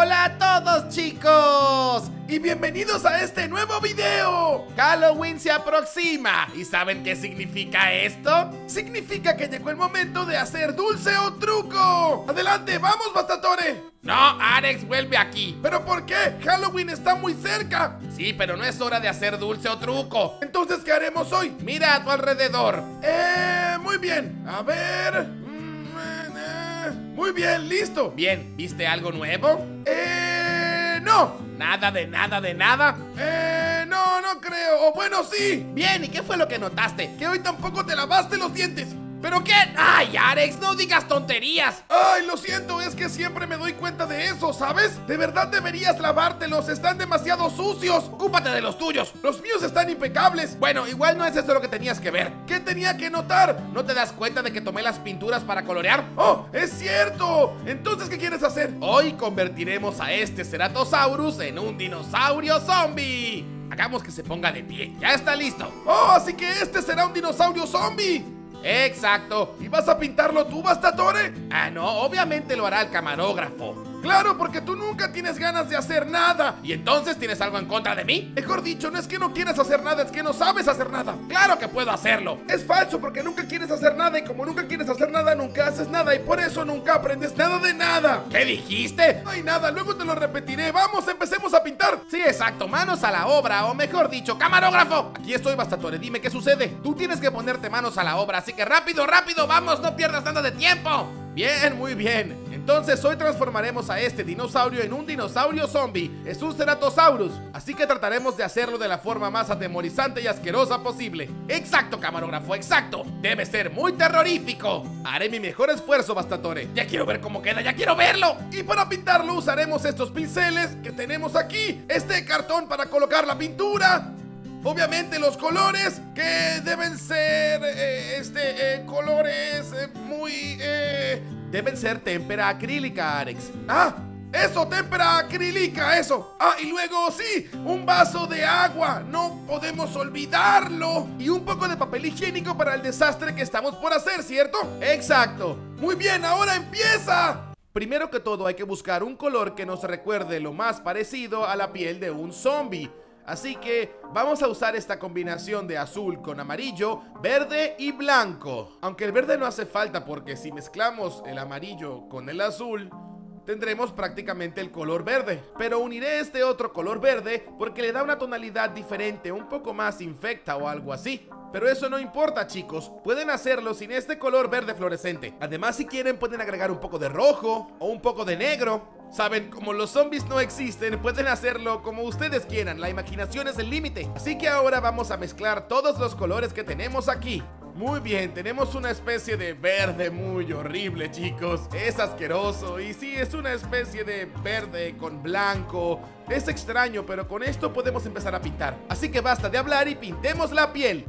Hola a todos, chicos, y bienvenidos a este nuevo video. Halloween se aproxima. ¿Y saben qué significa esto? Significa que llegó el momento de hacer dulce o truco. Adelante, vamos, Bastatore. No, Arex, vuelve aquí. ¿Pero por qué? Halloween está muy cerca. Sí, pero no es hora de hacer dulce o truco. Entonces, ¿qué haremos hoy? Mira a tu alrededor. Muy bien, a ver. Muy bien, listo. Bien, ¿viste algo nuevo? No. ¿Nada de nada de nada? No creo. O bueno, sí. Bien, ¿y qué fue lo que notaste? Que hoy tampoco te lavaste los dientes. ¿Pero qué? ¡Ay, Arex, no digas tonterías! Ay, lo siento, es que siempre me doy cuenta de eso, ¿sabes? De verdad deberías lavártelos, están demasiado sucios. Ocúpate de los tuyos. Los míos están impecables. Bueno, igual no es eso lo que tenías que ver. ¿Qué tenía que notar? ¿No te das cuenta de que tomé las pinturas para colorear? ¡Oh, es cierto! Entonces, ¿qué quieres hacer? Hoy convertiremos a este Ceratosaurus en un dinosaurio zombie. Hagamos que se ponga de pie. Ya está listo. ¡Oh, así que este será un dinosaurio zombie! Exacto. ¿Y vas a pintarlo tú, Bastatore? Ah, no, obviamente lo hará el camarógrafo. Claro, porque tú nunca tienes ganas de hacer nada. ¿Y entonces tienes algo en contra de mí? Mejor dicho, no es que no quieras hacer nada, es que no sabes hacer nada. ¡Claro que puedo hacerlo! Es falso, porque nunca quieres hacer nada, y como nunca quieres hacer nada, nunca haces nada, y por eso nunca aprendes nada de nada. ¿Qué dijiste? No hay nada, luego te lo repetiré. Vamos, empecemos a pintar. Sí, exacto, manos a la obra, o mejor dicho, ¡camarógrafo! Aquí estoy, Bastatore, dime qué sucede. Tú tienes que ponerte manos a la obra, así que rápido, rápido, vamos, no pierdas nada de tiempo. Bien, muy bien. Entonces hoy transformaremos a este dinosaurio en un dinosaurio zombie. Es un Ceratosaurus, así que trataremos de hacerlo de la forma más atemorizante y asquerosa posible. Exacto, camarógrafo, exacto. Debe ser muy terrorífico. Haré mi mejor esfuerzo, Bastatore. Ya quiero ver cómo queda, ya quiero verlo. Y para pintarlo usaremos estos pinceles que tenemos aquí. Este cartón para colocar la pintura. Obviamente los colores que deben ser, colores muy, Deben ser témpera acrílica, Arex. ¡Ah! ¡Eso! ¡Témpera acrílica! ¡Eso! ¡Ah! Y luego, sí, un vaso de agua. No podemos olvidarlo. Y un poco de papel higiénico para el desastre que estamos por hacer, ¿cierto? ¡Exacto! Muy bien, ahora empieza. Primero que todo hay que buscar un color que nos recuerde lo más parecido a la piel de un zombie. Así que vamos a usar esta combinación de azul con amarillo, verde y blanco. Aunque el verde no hace falta porque si mezclamos el amarillo con el azul, tendremos prácticamente el color verde. Pero uniré este otro color verde porque le da una tonalidad diferente, un poco más infecta o algo así. Pero eso no importa, chicos, pueden hacerlo sin este color verde fluorescente. Además, si quieren pueden agregar un poco de rojo o un poco de negro. Saben, como los zombies no existen, pueden hacerlo como ustedes quieran, la imaginación es el límite. Así que ahora vamos a mezclar todos los colores que tenemos aquí. Muy bien, tenemos una especie de verde muy horrible, chicos. Es asqueroso y sí, es una especie de verde con blanco. Es extraño, pero con esto podemos empezar a pintar. Así que basta de hablar y pintemos la piel.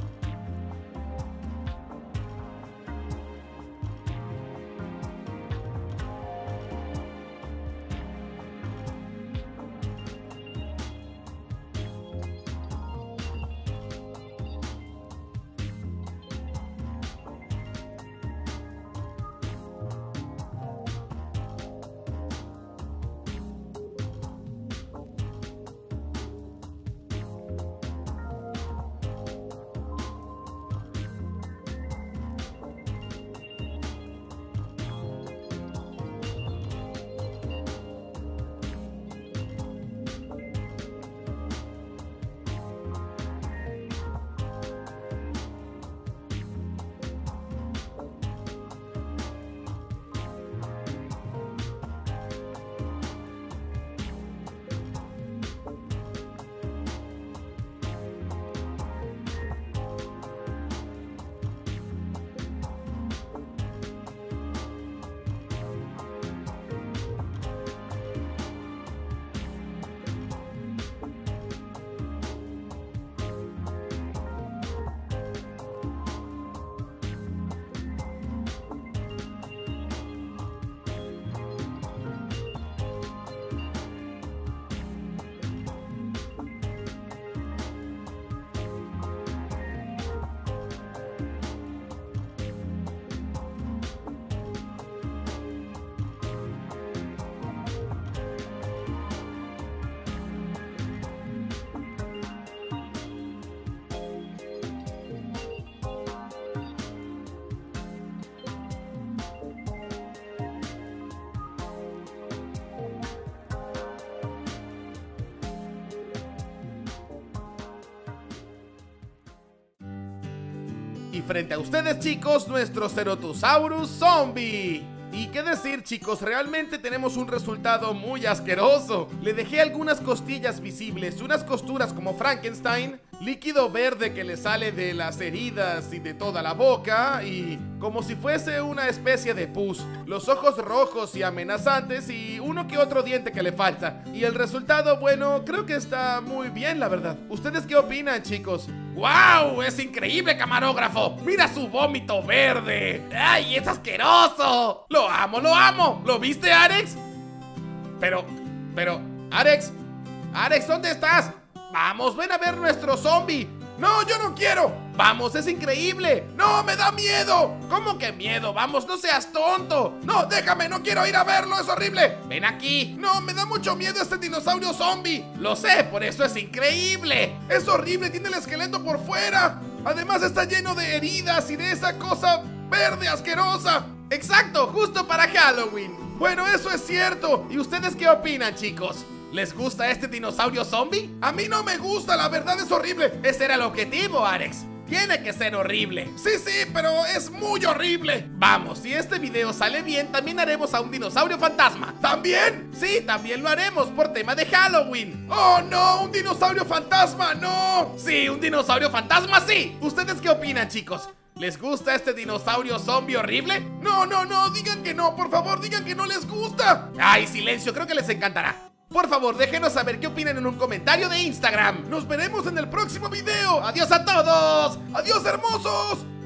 Y frente a ustedes, chicos, nuestro Ceratosaurus zombie. Y qué decir, chicos, realmente tenemos un resultado muy asqueroso. Le dejé algunas costillas visibles, unas costuras como Frankenstein, líquido verde que le sale de las heridas y de toda la boca, y como si fuese una especie de pus, los ojos rojos y amenazantes y uno que otro diente que le falta. Y el resultado, bueno, creo que está muy bien, la verdad. ¿Ustedes qué opinan, chicos? ¡Wow! ¡Es increíble, camarógrafo! ¡Mira su vómito verde! ¡Ay, es asqueroso! ¡Lo amo, lo amo! ¿Lo viste, Arex? Pero, Arex, ¿dónde estás? Vamos, ven a ver nuestro zombie. ¡No, yo no quiero! ¡Vamos, es increíble! ¡No, me da miedo! ¿Cómo que miedo? Vamos, no seas tonto. No, déjame, no quiero ir a verlo, es horrible. Ven aquí. No, me da mucho miedo este dinosaurio zombie. Lo sé, por eso es increíble. Es horrible, tiene el esqueleto por fuera. Además está lleno de heridas y de esa cosa verde asquerosa. Exacto, justo para Halloween. Bueno, eso es cierto. ¿Y ustedes qué opinan, chicos? ¿Les gusta este dinosaurio zombie? A mí no me gusta, la verdad es horrible. Ese era el objetivo, Arex. Tiene que ser horrible. Sí, pero es muy horrible. Vamos, si este video sale bien, también haremos a un dinosaurio fantasma. ¿También? Sí, también lo haremos por tema de Halloween. ¡Oh, no! ¡Un dinosaurio fantasma! ¡No! Sí, un dinosaurio fantasma, sí. ¿Ustedes qué opinan, chicos? ¿Les gusta este dinosaurio zombie horrible? No, digan que no, por favor, digan que no les gusta. Ay, silencio, creo que les encantará. Por favor, déjenos saber qué opinan en un comentario de Instagram. Nos veremos en el próximo video. ¡Adiós a todos! ¡Adiós, hermosos!